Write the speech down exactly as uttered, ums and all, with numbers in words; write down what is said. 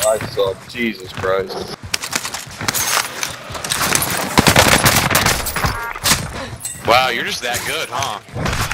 I suck. Jesus Christ. Wow, you're just that good, huh?